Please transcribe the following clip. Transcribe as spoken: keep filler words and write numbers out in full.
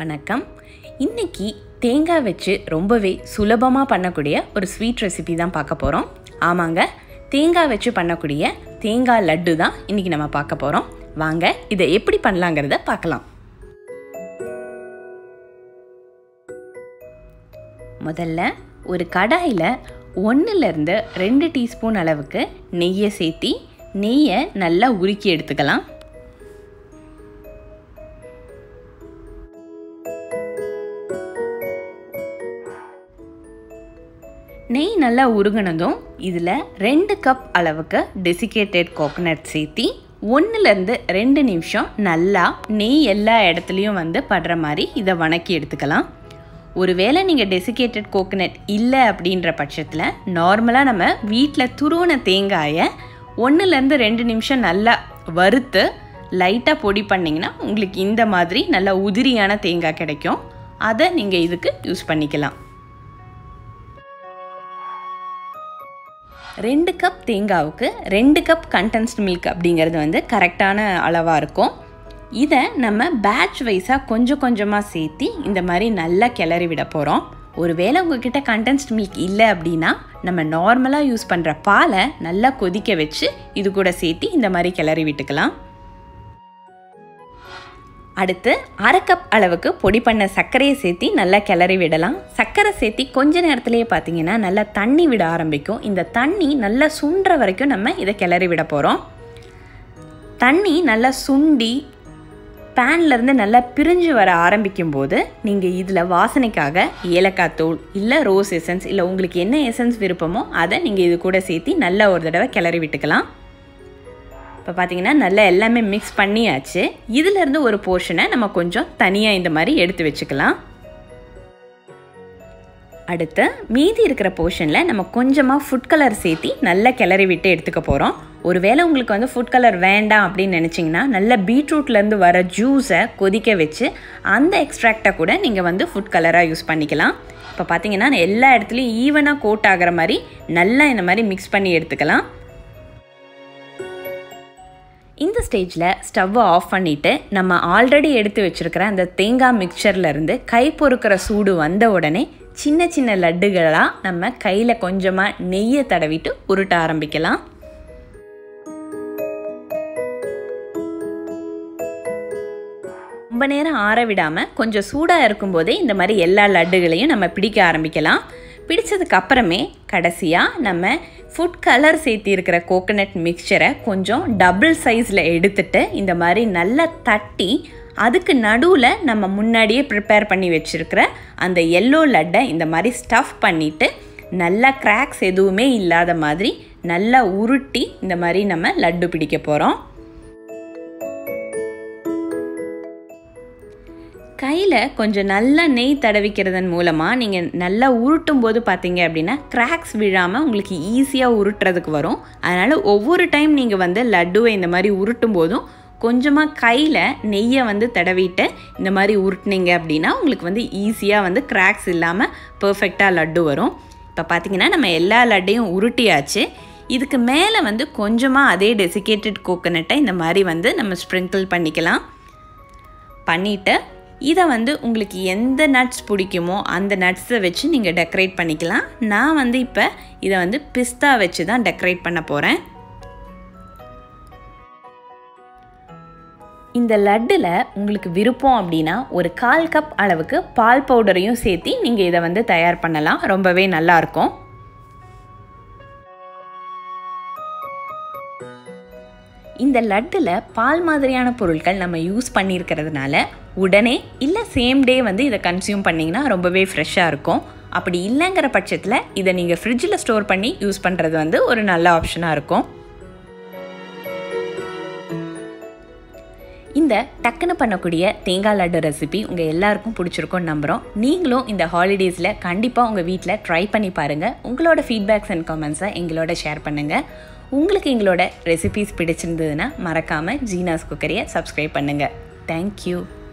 வணக்கம். இன்னைக்கு தேங்காய் வச்சு ரொம்பவே சுலபமாக பண்ணக்கூடிய ஒரு ஸ்வீட் ரெசிபி தான் பார்க்க போகிறோம். ஆமாங்க, தேங்காய் வச்சு பண்ணக்கூடிய தேங்காய் லட்டு தான் இன்றைக்கி நம்ம பார்க்க போகிறோம். வாங்க இதை எப்படி பண்ணலாங்கிறத பார்க்கலாம். முதல்ல ஒரு கடாயில் ஒன்றுலேருந்து ரெண்டு டீஸ்பூன் அளவுக்கு நெய்யை சேர்த்தி நெய்யை நல்லா உருக்கி எடுத்துக்கலாம். நெய் நல்லா உருகினதும் இதில் ரெண்டு கப் அளவுக்கு டெசிகேட்டட் கோகோனட் சேர்த்தி ஒன்றுலேருந்து ரெண்டு நிமிஷம் நல்லா நெய் எல்லா இடத்துலையும் வந்து படுற மாதிரி இதை வணக்கி எடுத்துக்கலாம். ஒருவேளை நீங்கள் டெசிகேட்டட் கோகோனட் இல்லை அப்படின்ற பட்சத்தில் நார்மலாக நம்ம வீட்டில் துருவன தேங்காயை ஒன்றுலேருந்து ரெண்டு நிமிஷம் நல்லா வறுத்து லைட்டாக பொடி பண்ணிங்கன்னா உங்களுக்கு இந்த மாதிரி நல்லா உதிரியான தேங்காய் கிடைக்கும். அதை நீங்கள் இதுக்கு யூஸ் பண்ணிக்கலாம். ரெண்டு கப் தேங்காவுக்கு ரெண்டு கப் கண்டென்ஸ்டு மில்க் அப்படிங்கிறது வந்து கரெக்டான அளவாக இருக்கும். இதை நம்ம பேட்ச் வைஸாக கொஞ்சம் கொஞ்சமாக சேர்த்தி இந்த மாதிரி நல்லா கிளறி விட போகிறோம். ஒருவேளை உங்கள்கிட்ட கண்டென்ஸ்டு மில்க் இல்லை அப்படின்னா நம்ம நார்மலாக யூஸ் பண்ணுற பாலை நல்லா கொதிக்க வச்சு இது கூட சேர்த்தி இந்த மாதிரி கிளறி விட்டுக்கலாம். அடுத்து அரை கப் அளவுக்கு பொடி பண்ண சர்க்கரையை சேர்த்தி நல்லா கிளறி விடலாம். சர்க்கரை சேர்த்தி கொஞ்ச நேரத்துலேயே பார்த்தீங்கன்னா நல்லா தண்ணி விட ஆரம்பிக்கும். இந்த தண்ணி நல்லா சுண்டுற வரைக்கும் நம்ம இதை கிளறி விட போகிறோம். தண்ணி நல்லா சுண்டி பேன்லேருந்து நல்லா பிரிஞ்சு வர ஆரம்பிக்கும் போது நீங்கள் இதில் வாசனைக்காக ஏலக்காய் தூள் இல்லை ரோஸ் எசன்ஸ் இல்லை உங்களுக்கு என்ன எசன்ஸ் விருப்பமோ அதை நீங்கள் இது கூட சேர்த்தி நல்லா ஒரு தடவை கிளறி விட்டுக்கலாம். இப்போ பார்த்தீங்கன்னா நல்லா எல்லாமே மிக்ஸ் பண்ணியாச்சு. இதிலேருந்து ஒரு போர்ஷனை நம்ம கொஞ்சம் தனியாக இந்த மாதிரி எடுத்து வச்சுக்கலாம். அடுத்து மீதி இருக்கிற போர்ஷனில் நம்ம கொஞ்சமாக ஃபுட் கலர் சேர்த்தி நல்லா கிளறி விட்டு எடுத்துக்க போகிறோம். ஒருவேளை உங்களுக்கு வந்து ஃபுட் கலர் வேண்டாம் அப்படின்னு நினச்சிங்கன்னா நல்ல பீட்ரூட்லேருந்து வர ஜூஸை கொதிக்க வச்சு அந்த எக்ஸ்ட்ராக்டை கூட நீங்கள் வந்து ஃபுட் கலராக யூஸ் பண்ணிக்கலாம். இப்போ பார்த்தீங்கன்னா எல்லா இடத்துலையும் ஈவனாக கோட் ஆகிற மாதிரி நல்லா இந்த மாதிரி மிக்ஸ் பண்ணி எடுத்துக்கலாம். இந்த ஸ்டேஜில் ஸ்டவ்வை ஆஃப் பண்ணிவிட்டு நம்ம ஆல்ரெடி எடுத்து வச்சுருக்கிற அந்த தேங்காய் மிக்சர்லேருந்து கை பொறுக்கிற சூடு வந்த உடனே சின்ன சின்ன லட்டுகளாக நம்ம கையில் கொஞ்சமாக நெய்யை தடவிட்டு உருட்ட ஆரம்பிக்கலாம். ரொம்ப நேரம் ஆற விடாமல் கொஞ்சம் சூடாக இருக்கும்போதே இந்த மாதிரி எல்லா லட்டுகளையும் நம்ம பிடிக்க ஆரம்பிக்கலாம். பிடிச்சதுக்கு அப்புறமே கடைசியாக நம்ம ஃபுட் கலர் சேர்த்தி இருக்கிற கோகோனட் மிக்சரை கொஞ்சம் டபுள் சைஸில் எடுத்துட்டு இந்த மாதிரி நல்லா தட்டி அதுக்கு நடுவில் நம்ம முன்னாடியே ப்ரிப்பேர் பண்ணி வச்சுருக்கிற அந்த எல்லோ லட்டை இந்த மாதிரி ஸ்டஃப் பண்ணிவிட்டு நல்லா கிராக்ஸ் எதுவுமே இல்லாத மாதிரி நல்லா உருட்டி இந்த மாதிரி நம்ம லட்டு பிடிக்க போகிறோம். கையில் கொஞ்சம் நல்லா நெய் தடவிக்கிறதன் மூலமாக நீங்கள் நல்லா உருட்டும் போது பார்த்தீங்க அப்படின்னா கிராக்ஸ் விழாமல் உங்களுக்கு ஈஸியாக உருட்டுறதுக்கு வரும். அதனால் ஒவ்வொரு டைம் நீங்கள் வந்து லட்டுவை இந்த மாதிரி உருட்டும் போதும் கொஞ்சமாக கையில் நெய்யை வந்து தடவிட்டு இந்த மாதிரி உருட்டினீங்க அப்படின்னா உங்களுக்கு வந்து ஈஸியாக வந்து கிராக்ஸ் இல்லாமல் பர்ஃபெக்டாக லட்டு வரும். இப்போ பார்த்தீங்கன்னா நம்ம எல்லா லட்டையும் உருட்டியாச்சு. இதுக்கு மேலே வந்து கொஞ்சமாக அதே டெசிகேட்டட் கோகோனட்டை இந்த மாதிரி வந்து நம்ம ஸ்ப்ரிங்கிள் பண்ணிக்கலாம். பண்ணிவிட்டு இதை வந்து உங்களுக்கு எந்த நட்ஸ் பிடிக்குமோ அந்த நட்ஸை வச்சு நீங்கள் டெக்கரேட் பண்ணிக்கலாம். நான் வந்து இப்போ இதை வந்து பிஸ்தா வச்சு தான் டெக்கரேட் பண்ண போகிறேன். இந்த லட்டில் உங்களுக்கு விருப்பம் அப்படின்னா ஒரு கால் கப் அளவுக்கு பால் பவுடரையும் சேர்த்தி நீங்கள் இதை வந்து தயார் பண்ணலாம். ரொம்பவே நல்லாயிருக்கும். இந்த லட்டில் பால் மாதிரியான பொருட்கள் நம்ம யூஸ் பண்ணியிருக்கிறதுனால உடனே இல்லை சேம் டே வந்து இதை கன்சியூம் பண்ணிங்கன்னா ரொம்பவே ஃப்ரெஷ்ஷாக இருக்கும். அப்படி இல்லைங்கிற பட்சத்தில் இதை நீங்கள் ஃப்ரிட்ஜில் ஸ்டோர் பண்ணி யூஸ் பண்ணுறது வந்து ஒரு நல்ல ஆப்ஷனாக இருக்கும். இந்த டக்குன்னு பண்ணக்கூடிய தேங்காய் லட்டு ரெசிபி உங்கள் எல்லாருக்கும் பிடிச்சிருக்கும்னு நம்புகிறோம். நீங்களும் இந்த ஹாலிடேஸில் கண்டிப்பாக உங்கள் வீட்டில் ட்ரை பண்ணி பாருங்கள். உங்களோட ஃபீட்பேக்ஸ் அண்ட் கமெண்ட்ஸை எங்களோட ஷேர் பண்ணுங்கள். உங்களுக்கு எங்களோட ரெசிபீஸ் பிடிச்சிருந்ததுன்னா மறக்காமல் ஜீனாஸ் குக்கரியை சப்ஸ்கிரைப் பண்ணுங்கள். தேங்க்யூ.